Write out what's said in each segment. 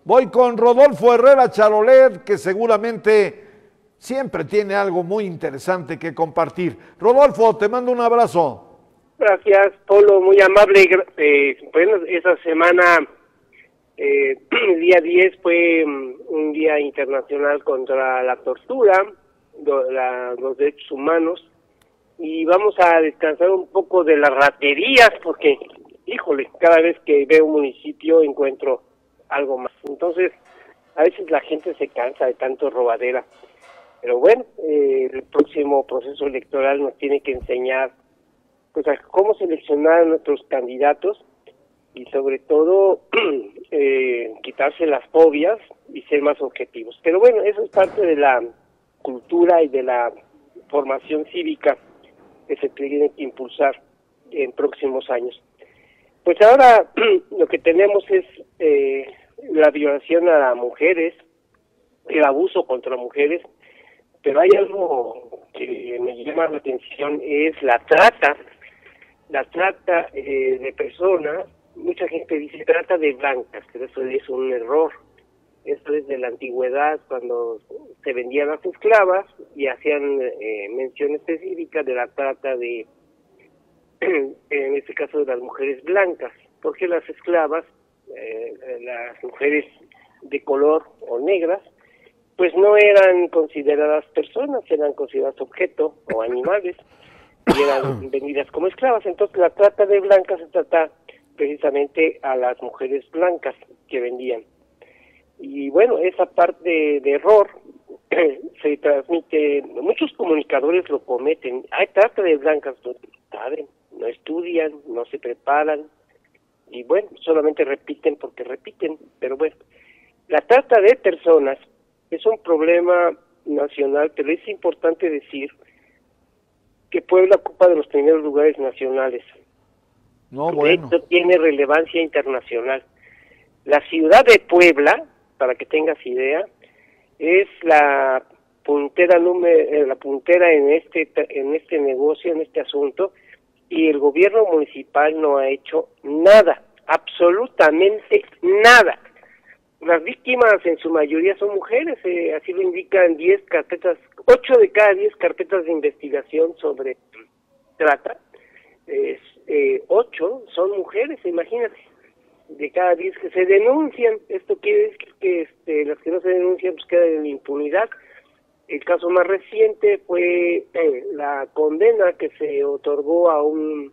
Voy con Rodolfo Herrera Charolet, que seguramente siempre tiene algo muy interesante que compartir. Rodolfo, te mando un abrazo. Gracias, Polo, muy amable. Bueno, esa semana, el día 10 fue un día internacional contra la tortura, los derechos humanos, y vamos a descansar un poco de las raterías, porque, híjole, cada vez que veo un municipio encuentro algo más. Entonces, a veces la gente se cansa de tanto robadera. Pero bueno, el próximo proceso electoral nos tiene que enseñar pues a cómo seleccionar a nuestros candidatos y sobre todo quitarse las fobias y ser más objetivos. Pero bueno, eso es parte de la cultura y de la formación cívica que se tiene que impulsar en próximos años. Pues ahora lo que tenemos es la violación a las mujeres, el abuso contra mujeres, pero hay algo que me llama la atención, es la trata de personas. Mucha gente dice trata de blancas, pero eso es un error. Esto es de la antigüedad, cuando se vendían las esclavas y hacían mención específica de la trata de, en este caso, de las mujeres blancas, porque las esclavas, las mujeres de color o negras, pues no eran consideradas personas, eran consideradas objetos o animales y eran vendidas como esclavas. Entonces la trata de blancas se trata precisamente a las mujeres blancas que vendían. Y bueno, esa parte de error se transmite, muchos comunicadores lo cometen. Hay trata de blancas, no saben, no estudian, no se preparan y bueno, solamente repiten porque repiten. Pero bueno, la trata de personas es un problema nacional, pero es importante decir que Puebla ocupa de los primeros lugares nacionales. No, bueno. Esto tiene relevancia internacional. La ciudad de Puebla, para que tengas idea, es la puntera en este negocio, en este asunto, y el gobierno municipal no ha hecho nada, absolutamente nada. Las víctimas en su mayoría son mujeres, así lo indican 10 carpetas, 8 de cada 10 carpetas de investigación sobre trata, 8 son mujeres, imagínate, de cada 10 que se denuncian. Esto quiere decir que las que no se denuncian pues quedan en impunidad. El caso más reciente fue la condena que se otorgó a un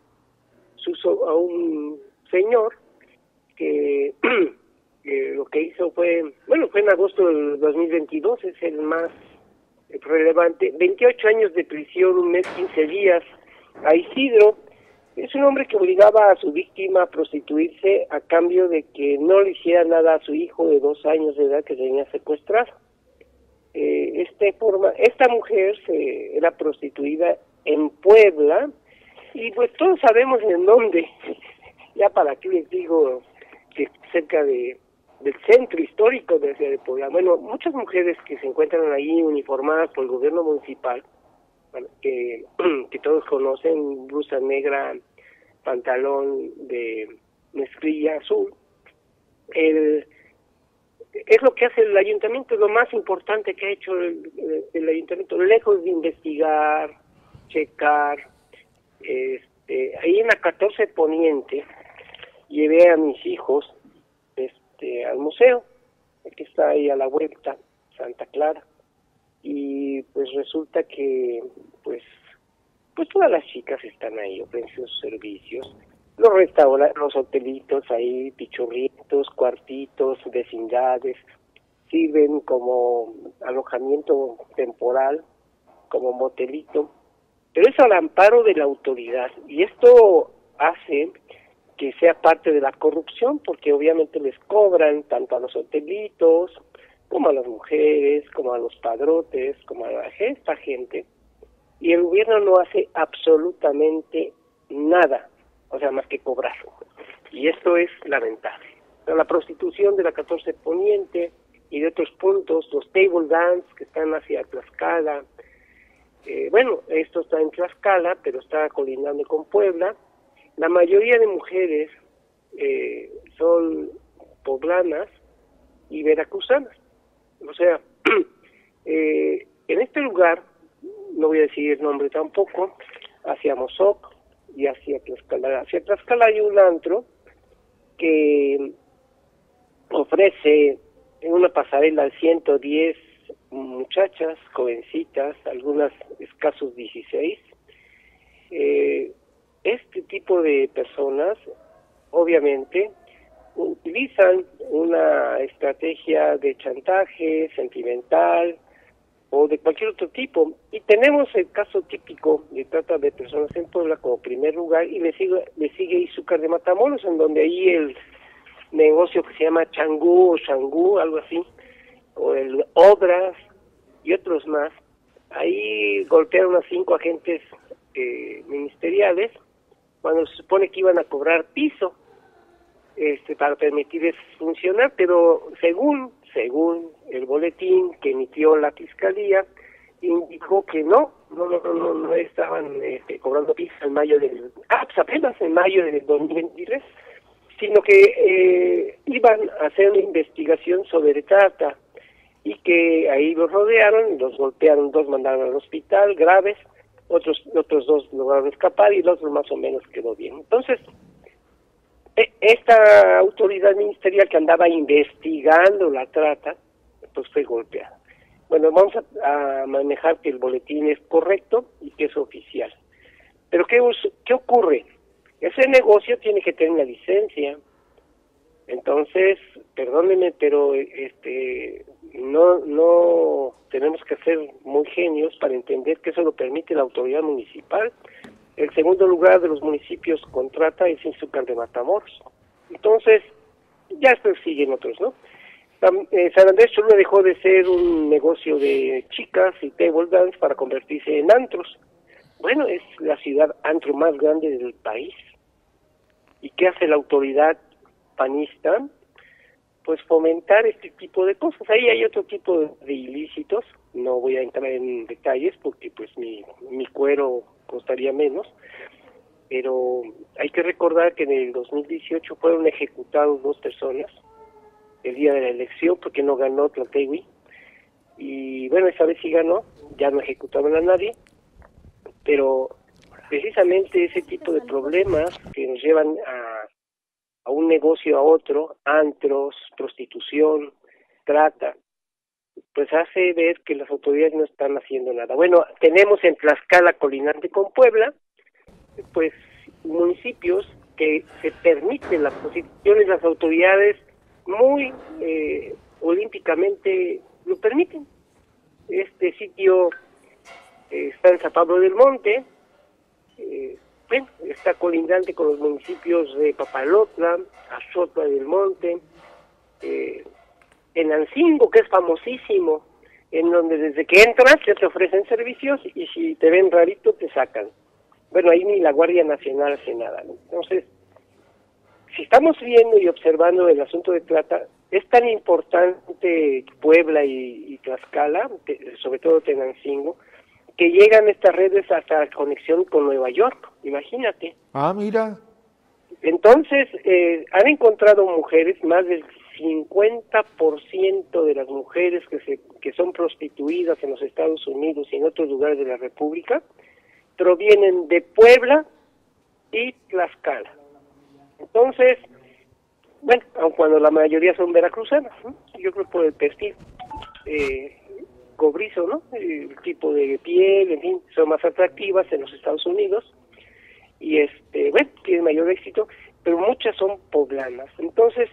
señor que lo que hizo fue en agosto del 2022, es el más relevante, 28 años de prisión, un mes, 15 días, a Isidro. Es un hombre que obligaba a su víctima a prostituirse a cambio de que no le hiciera nada a su hijo de 2 años de edad que tenía secuestrado. Esta mujer era prostituida en Puebla, y pues todos sabemos en dónde. Ya para qué les digo que cerca del centro histórico de la ciudad de Puebla. Bueno, muchas mujeres que se encuentran ahí uniformadas por el gobierno municipal, que todos conocen, blusa negra, pantalón de mezclilla azul, es lo que hace el ayuntamiento, es lo más importante que ha hecho el ayuntamiento, lejos de investigar, checar. Ahí en la 14 Poniente llevé a mis hijos al museo, que está ahí a la vuelta, Santa Clara, y pues resulta que pues todas las chicas están ahí ofreciendo sus servicios, los restaurantes, los hotelitos ahí, pichurritos, cuartitos, vecindades, sirven como alojamiento temporal, como motelito, pero es al amparo de la autoridad, y esto hace que sea parte de la corrupción, porque obviamente les cobran tanto a los hotelitos, como a las mujeres, como a los padrotes, como a esta gente, y el gobierno no hace absolutamente nada, o sea, más que cobrar. Y esto es lamentable. La prostitución de la 14 Poniente y de otros puntos, los table dance que están hacia Tlaxcala, esto está en Tlaxcala, pero está colindando con Puebla. La mayoría de mujeres son poblanas, y veracruzanas. O sea, en este lugar, no voy a decir el nombre tampoco, hacia Mozoc y hacia Tlaxcala. Hacia Tlaxcala hay un antro que ofrece en una pasarela 110 muchachas, jovencitas, algunas escasos 16. Este tipo de personas, obviamente, utilizan una estrategia de chantaje sentimental o de cualquier otro tipo. Y tenemos el caso típico de trata de personas en Puebla como primer lugar, y le sigue Izúcar de Matamoros, en donde ahí el negocio que se llama Changú o Shangú, algo así, o el Obras y otros más. Ahí golpearon a 5 agentes ministeriales cuando se supone que iban a cobrar piso para permitirles funcionar, pero según el boletín que emitió la Fiscalía, indicó que no estaban cobrando piso en mayo pues apenas en mayo del 2023, sino que iban a hacer una investigación sobre trata, y que ahí los rodearon, los golpearon, 2 mandaron al hospital graves, otros 2 lograron escapar y el otro más o menos quedó bien. Entonces, esta autoridad ministerial que andaba investigando la trata, pues fue golpeada. Bueno, vamos a manejar que el boletín es correcto y que es oficial. Pero ¿qué ocurre? Ese negocio tiene que tener una licencia. Entonces, perdónenme, pero no tenemos que ser muy genios para entender que eso lo permite la autoridad municipal. El segundo lugar de los municipios con trata es Izúcar de Matamoros. Entonces, ya después siguen otros, ¿no? San Andrés Cholula dejó de ser un negocio de chicas y table dance para convertirse en antros. Bueno, es la ciudad antro más grande del país. ¿Y qué hace la autoridad panista? Pues fomentar este tipo de cosas. Ahí hay otro tipo de ilícitos, no voy a entrar en detalles porque pues mi cuero costaría menos, pero hay que recordar que en el 2018 fueron ejecutados 2 personas el día de la elección porque no ganó Tlategui, y bueno, esa vez sí ganó, ya no ejecutaron a nadie, pero precisamente ese tipo de problemas que nos llevan a un negocio a otro, antros, prostitución, trata, pues hace ver que las autoridades no están haciendo nada. Bueno, tenemos en Tlaxcala, colindante con Puebla, pues municipios que se permiten las posiciones, las autoridades muy olímpicamente lo permiten. Este sitio está en San Pablo del Monte, bueno, está colindante con los municipios de Papalotla, Azotla del Monte, Tenancingo, que es famosísimo, en donde desde que entras ya te ofrecen servicios y si te ven rarito te sacan. Bueno, ahí ni la Guardia Nacional hace nada, ¿no? Entonces, si estamos viendo y observando el asunto de trata, es tan importante Puebla y Tlaxcala, sobre todo Tenancingo, que llegan estas redes hasta la conexión con Nueva York, imagínate. Ah, mira. Entonces, han encontrado mujeres, más del 50% de las mujeres que son prostituidas en los Estados Unidos y en otros lugares de la República, provienen de Puebla y Tlaxcala. Entonces, bueno, aun cuando la mayoría son veracruzanas, ¿no? Yo creo por el perfil cobrizo, ¿no? El tipo de piel, en fin, son más atractivas en los Estados Unidos y bueno, tienen mayor éxito, pero muchas son poblanas. Entonces,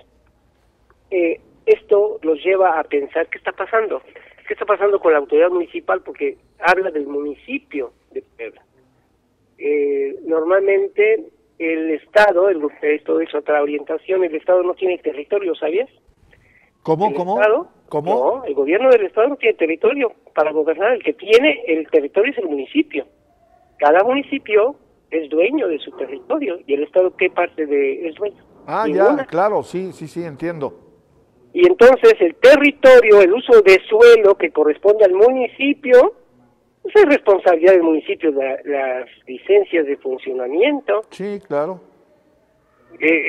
esto los lleva a pensar qué está pasando con la autoridad municipal, porque habla del municipio de Puebla. Normalmente el Estado, esto es otra orientación, el Estado no tiene territorio, ¿sabías? ¿Cómo? No, el gobierno del Estado no tiene territorio para gobernar. El que tiene el territorio es el municipio. Cada municipio es dueño de su territorio. ¿Y el Estado qué parte es dueño? Ah, Ninguna. ya, claro, sí, entiendo. Y entonces el territorio, el uso de suelo que corresponde al municipio, pues es responsabilidad del municipio las licencias de funcionamiento. Sí, claro. Es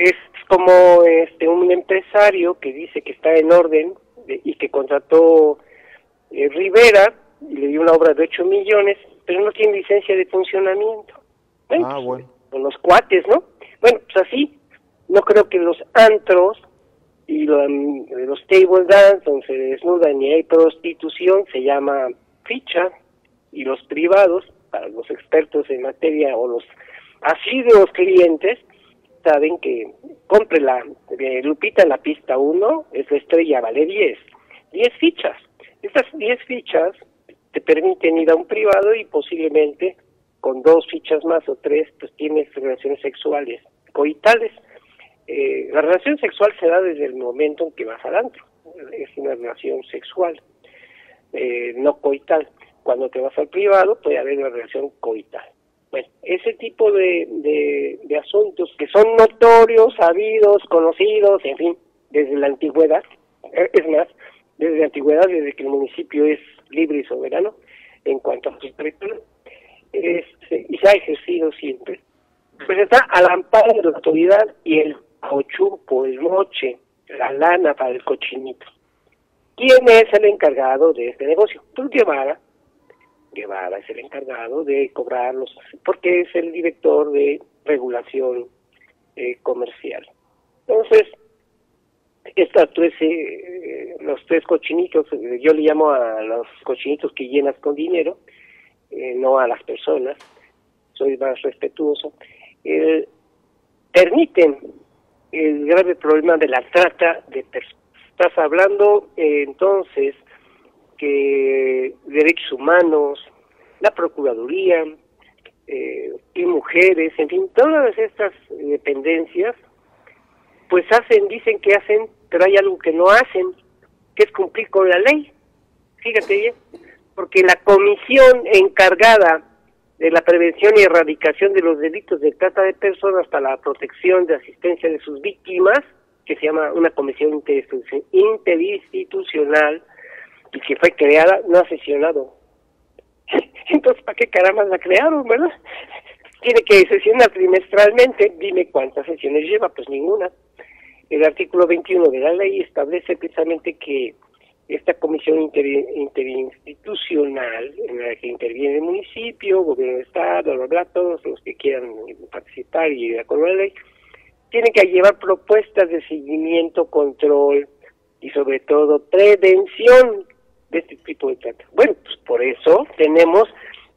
como un empresario que dice que está en orden y que contrató Rivera y le dio una obra de 8 millones, pero no tiene licencia de funcionamiento. Bueno, bueno. Con los cuates, ¿no? Bueno, pues así, no creo que los antros y los table dance, donde se desnudan y hay prostitución, se llama ficha, y los privados, para los expertos en materia o los asiduos clientes, saben que compre Lupita en la pista 1, es la estrella, vale 10 fichas. Estas 10 fichas te permiten ir a un privado y posiblemente con 2 fichas más o 3, pues tienes relaciones sexuales coitales. La relación sexual se da desde el momento en que vas al antro, es una relación sexual, no coital. Cuando te vas al privado puede haber una relación coital. Bueno, ese tipo de asuntos que son notorios, sabidos, conocidos, en fin, desde la antigüedad, es más, desde la antigüedad, desde que el municipio es libre y soberano en cuanto a sus territorios, y se ha ejercido siempre, pues está al amparo de la autoridad y el cochupo, el moche, la lana para el cochinito. ¿Quién es el encargado de este negocio? Pues Guevara es el encargado de cobrarlos, porque es el director de regulación comercial. Entonces, los 3 cochinitos, yo le llamo a los cochinitos que llenas con dinero, no a las personas, soy más respetuoso, permiten el grave problema de la trata de personas. Estás hablando entonces que derechos humanos, la Procuraduría, y mujeres, en fin, todas estas dependencias, pues dicen que hacen, pero hay algo que no hacen, que es cumplir con la ley. Fíjate bien, porque la comisión encargada de la prevención y erradicación de los delitos de trata de personas para la protección de asistencia de sus víctimas, que se llama una comisión interinstitucional, y que fue creada, no ha sesionado. Entonces, ¿para qué caramba la crearon, verdad? Tiene que sesionar trimestralmente. Dime cuántas sesiones lleva, pues ninguna. El artículo 21 de la ley establece precisamente que esta comisión interinstitucional, en la que interviene el municipio, gobierno de estado, bla, bla, bla, todos los que quieran participar y de acuerdo a la ley, tienen que llevar propuestas de seguimiento, control y sobre todo prevención de este tipo de trata. Bueno, pues por eso tenemos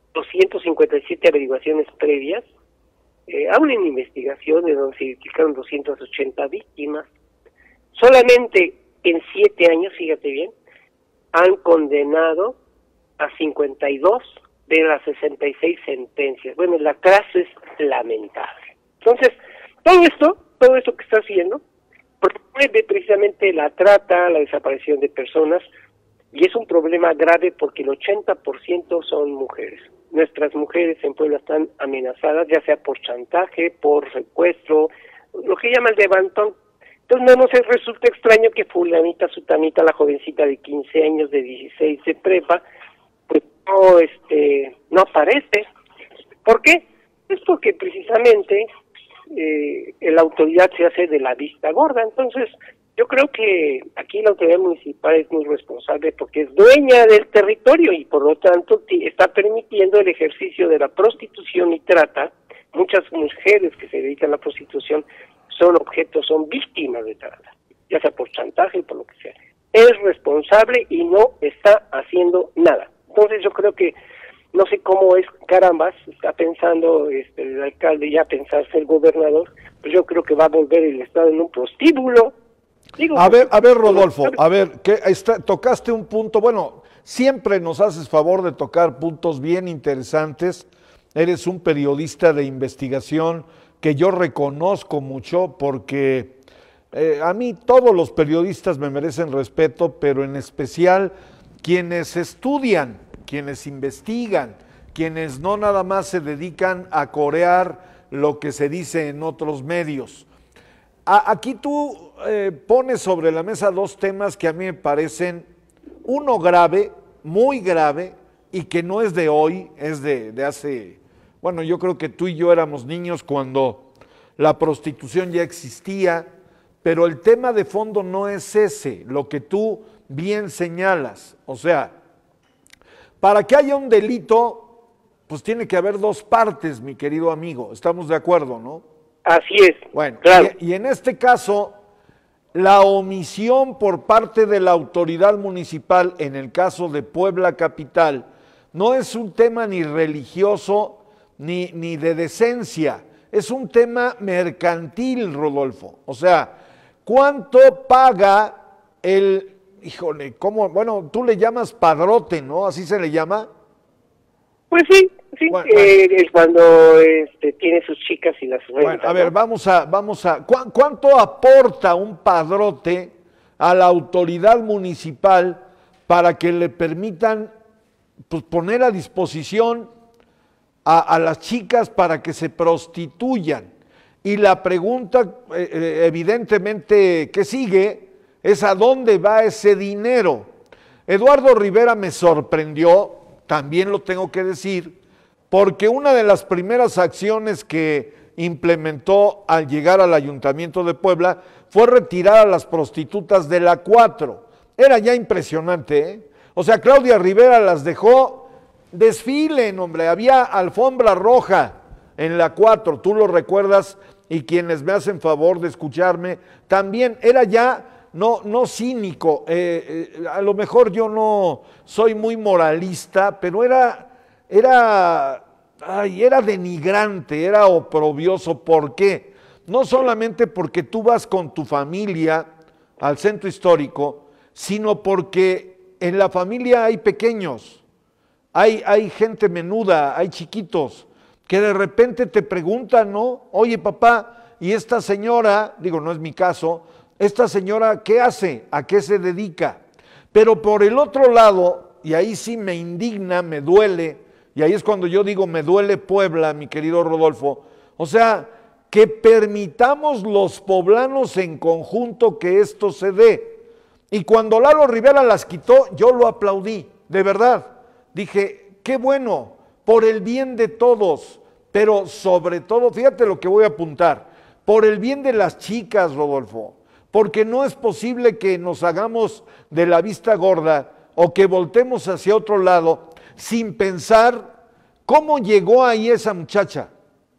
257 averiguaciones previas a una investigación de donde se identificaron 280 víctimas. Solamente en 7 años, fíjate bien, han condenado a 52 de las 66 sentencias. Bueno, el atraso es lamentable. Entonces, todo esto que está haciendo, promueve precisamente la trata, la desaparición de personas, y es un problema grave porque el 80% son mujeres. Nuestras mujeres en Puebla están amenazadas, ya sea por chantaje, por secuestro, lo que llaman levantón. Entonces no nos resulta extraño que fulanita, sutanita, la jovencita de 15 años, de 16 de prepa, pues no aparece. ¿Por qué? Es porque precisamente la autoridad se hace de la vista gorda. Entonces yo creo que aquí la autoridad municipal es muy responsable porque es dueña del territorio y por lo tanto está permitiendo el ejercicio de la prostitución y trata. Muchas mujeres que se dedican a la prostitución son víctimas de trata, ya sea por chantaje y por lo que sea. Es responsable y no está haciendo nada. Entonces yo creo que, no sé cómo es, carambas, está pensando el alcalde ya pensarse el gobernador, pues yo creo que va a volver el estado en un prostíbulo. Digo, a ver, Rodolfo, tocaste un punto, bueno, siempre nos haces favor de tocar puntos bien interesantes, eres un periodista de investigación que yo reconozco mucho porque a mí todos los periodistas me merecen respeto, pero en especial quienes estudian, quienes investigan, quienes no nada más se dedican a corear lo que se dice en otros medios. Aquí tú pones sobre la mesa 2 temas que a mí me parecen, uno grave, muy grave, y que no es de hoy, es de hace, bueno, yo creo que tú y yo éramos niños cuando la prostitución ya existía, pero el tema de fondo no es ese, lo que tú bien señalas. O sea, para que haya un delito, pues tiene que haber dos partes, mi querido amigo. Estamos de acuerdo, ¿no? Así es. Bueno, claro. y en este caso, la omisión por parte de la autoridad municipal, en el caso de Puebla Capital, no es un tema ni religioso ni de decencia, es un tema mercantil, Rodolfo. O sea, ¿cuánto paga el, híjole, cómo, bueno, tú le llamas padrote, ¿no? ¿Así se le llama? Pues sí, sí, Bueno, es cuando tiene sus chicas y las renta. Bueno, a ver, vamos a, ¿cuánto aporta un padrote a la autoridad municipal para que le permitan, pues, poner a disposición a las chicas para que se prostituyan? Y la pregunta, evidentemente, que sigue es ¿a dónde va ese dinero? Eduardo Rivera me sorprendió, también lo tengo que decir, porque una de las primeras acciones que implementó al llegar al Ayuntamiento de Puebla fue retirar a las prostitutas de la 4. Era ya impresionante, ¿eh? O sea, Claudia Rivera las dejó desfilen, hombre, había alfombra roja en la 4, tú lo recuerdas, y quienes me hacen favor de escucharme, también era ya no cínico, a lo mejor yo no soy muy moralista, pero era denigrante, era oprobioso. ¿Por qué? No solamente porque tú vas con tu familia al centro histórico, sino porque en la familia hay pequeños, hay gente menuda, hay chiquitos, que de repente te preguntan, ¿no? Oye, papá, y esta señora, digo, no es mi caso, esta señora, ¿qué hace? ¿A qué se dedica? Pero por el otro lado, y ahí sí me indigna, me duele, y ahí es cuando yo digo, me duele Puebla, mi querido Rodolfo, o sea, que permitamos los poblanos en conjunto que esto se dé. Y cuando Lalo Rivera las quitó, yo lo aplaudí, de verdad. Dije, qué bueno, por el bien de todos, pero sobre todo, fíjate lo que voy a apuntar, por el bien de las chicas, Rodolfo, porque no es posible que nos hagamos de la vista gorda o que voltemos hacia otro lado sin pensar cómo llegó ahí esa muchacha,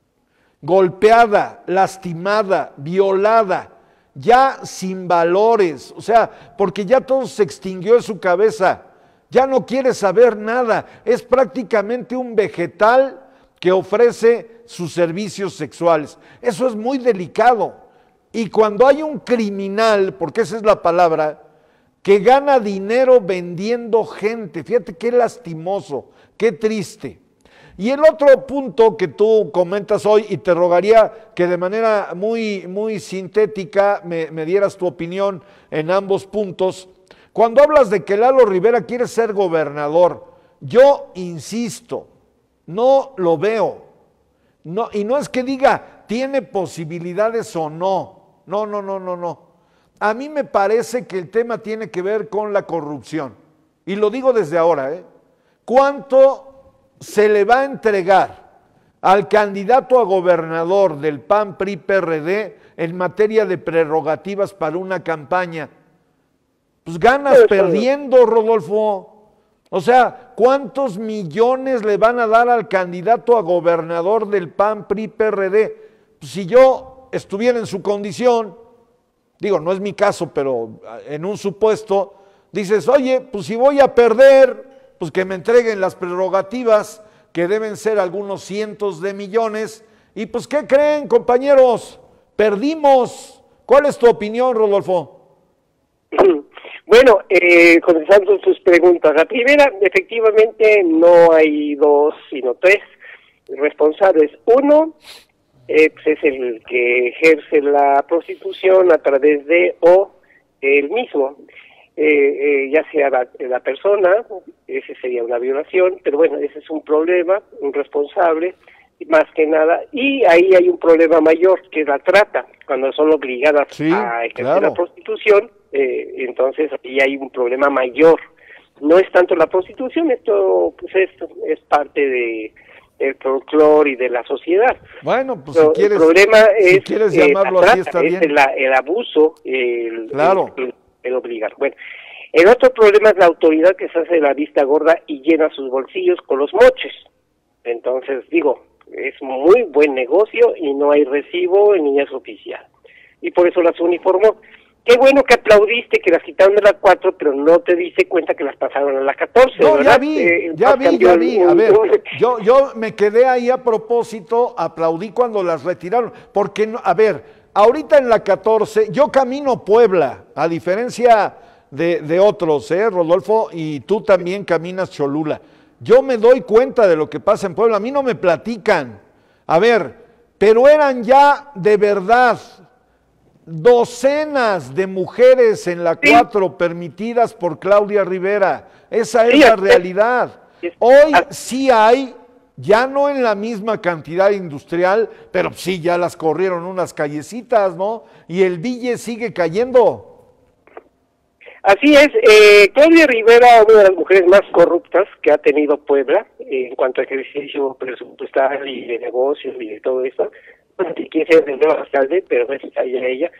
golpeada, lastimada, violada, ya sin valores, o sea, porque ya todo se extinguió en su cabeza, ya no quiere saber nada, es prácticamente un vegetal que ofrece sus servicios sexuales. Eso es muy delicado. Y cuando hay un criminal, porque esa es la palabra, que gana dinero vendiendo gente, fíjate qué lastimoso, qué triste. Y el otro punto que tú comentas hoy, y te rogaría que de manera muy sintética me dieras tu opinión en ambos puntos, cuando hablas de que Lalo Rivera quiere ser gobernador, yo insisto, no lo veo, no, y no es que diga tiene posibilidades o no, no. A mí me parece que el tema tiene que ver con la corrupción, y lo digo desde ahora, ¿cuánto se le va a entregar al candidato a gobernador del PAN, PRI, PRD en materia de prerrogativas para una campaña? Pues ganas perdiendo, Rodolfo. O sea, ¿cuántos millones le van a dar al candidato a gobernador del PAN, PRI, PRD? Pues si yo estuviera en su condición, digo, no es mi caso, pero en un supuesto, dices, oye, pues si voy a perder, pues que me entreguen las prerrogativas, que deben ser algunos cientos de millones, y pues ¿qué creen, compañeros? Perdimos. ¿Cuál es tu opinión, Rodolfo? Bueno, contestando tus preguntas, la primera, efectivamente no hay dos, sino tres responsables. Uno, pues es el que ejerce la prostitución a través de o el mismo, ya sea la persona, ese sería una violación, pero bueno, ese es un problema, un responsable, más que nada, y ahí hay un problema mayor, que es la trata, cuando son obligadas a ejercer la prostitución, entonces ahí hay un problema mayor. No es tanto la prostitución, esto pues esto es parte del folclore y de la sociedad. Bueno, pues Pero si quieres, el problema si quieres llamarlo así, está bien. el abuso, Claro. el obligar. Bueno, el otro problema es la autoridad que se hace la vista gorda y llena sus bolsillos con los moches. Entonces, digo, es muy buen negocio y no hay recibo ni es oficial. Y por eso las uniformó. Qué bueno que aplaudiste que las quitaron de la 4, pero no te diste cuenta que las pasaron a la 14, No, ¿verdad? ya vi. A ver, yo me quedé ahí a propósito, aplaudí cuando las retiraron, porque, a ver, ahorita en la 14, yo camino Puebla, a diferencia de otros, Rodolfo, y tú también caminas Cholula. Yo me doy cuenta de lo que pasa en Puebla, a mí no me platican. A ver, pero eran ya de verdad docenas de mujeres en la 4 permitidas por Claudia Rivera. Esa es la realidad. Hoy sí hay, ya no en la misma cantidad industrial, pero sí ya las corrieron unas callecitas, ¿no? Y el bille sigue cayendo. Así es, Claudia Rivera, una de las mujeres más corruptas que ha tenido Puebla en cuanto a ejercicio presupuestal y de negocios y de todo eso. Si quiere ser el nuevo alcalde, pero no es ella,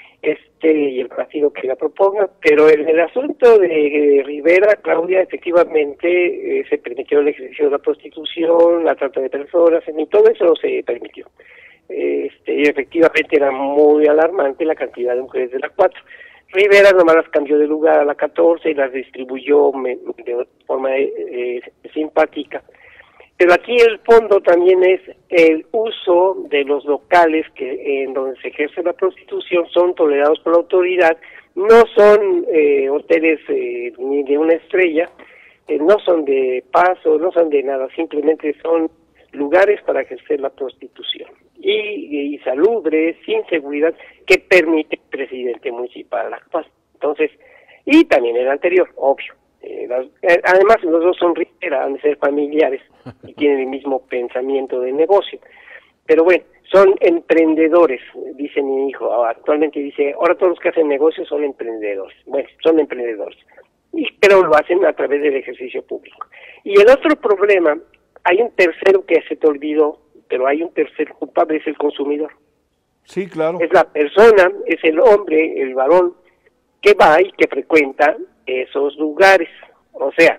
y el partido que la proponga. Pero en el asunto de Rivera, Claudia, efectivamente se permitió el ejercicio de la prostitución, la trata de personas, y todo eso se permitió. Y efectivamente era muy alarmante la cantidad de mujeres de la 4. Rivera nomás las cambió de lugar a la 14 y las distribuyó de forma simpática. Pero aquí el fondo también es el uso de los locales que en donde se ejerce la prostitución son tolerados por la autoridad, no son hoteles ni de una estrella, no son de paso, no son de nada, simplemente son lugares para ejercer la prostitución y salubres, sin seguridad, que permite el presidente municipal actual. Entonces, y también el anterior, obvio. Además, los dos son Rivera, han de ser familiares y tienen el mismo pensamiento de negocio. Pero bueno, son emprendedores, dice mi hijo. Actualmente dice, ahora todos los que hacen negocios son emprendedores. Bueno, son emprendedores, pero lo hacen a través del ejercicio público. Y el otro problema, hay un tercero que se te olvidó, pero hay un tercer culpable, es el consumidor. Sí, claro. Es la persona, es el hombre, el varón, que va y que frecuenta esos lugares. O sea,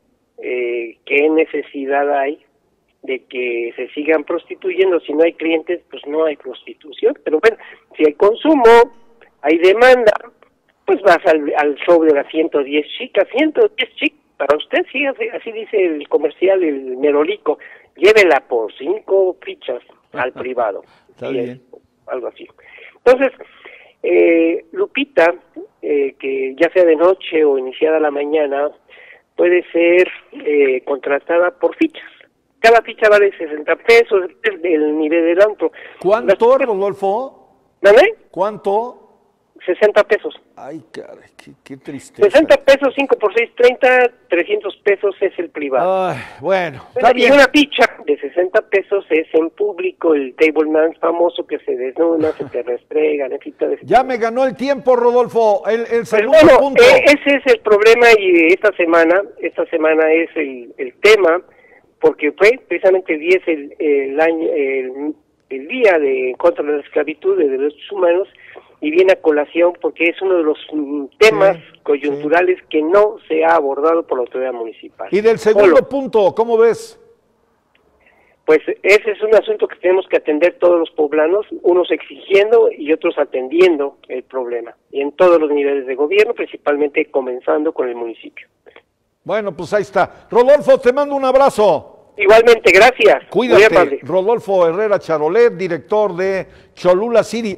¿qué necesidad hay de que se sigan prostituyendo? Si no hay clientes, pues no hay prostitución. Pero bueno, si hay consumo, hay demanda, pues vas al show de las 110 chicas, 110 chicas, para usted, sí, así dice el comercial, el merolico, llévela por 5 fichas al privado. Está bien. Algo así. Entonces, Lupita, que ya sea de noche o iniciada la mañana, puede ser contratada por fichas. Cada ficha vale 60 pesos, es del nivel del antro. ¿Cuánto, Rodolfo? ¿Dame? ¿Cuánto? 60 pesos. Ay, caray, qué tristeza. 60 pesos, 5 por 6, 30, 300 pesos es el privado. Ay, bueno, está bien. Y una ficha de 60 pesos es en público, el table dance famoso que se desnuda, se te restregan, en fin. Ya me ganó el tiempo, Rodolfo, el segundo punto. Ese es el problema y esta semana es el tema, porque fue precisamente el 10 el día de contra la esclavitud de derechos humanos, y viene a colación porque es uno de los temas coyunturales que no se ha abordado por la autoridad municipal. Y del segundo punto, ¿cómo ves? Pues ese es un asunto que tenemos que atender todos los poblanos, unos exigiendo y otros atendiendo el problema, y en todos los niveles de gobierno, principalmente comenzando con el municipio. Bueno, pues ahí está. Rodolfo, te mando un abrazo. Igualmente, gracias. Cuídate. Rodolfo Herrera Charolet, director de Cholula City.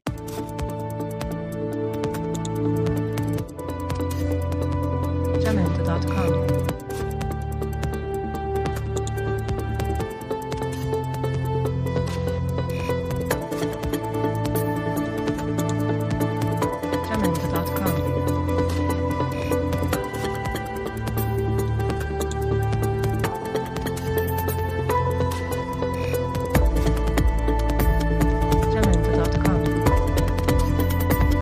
Jamendo.com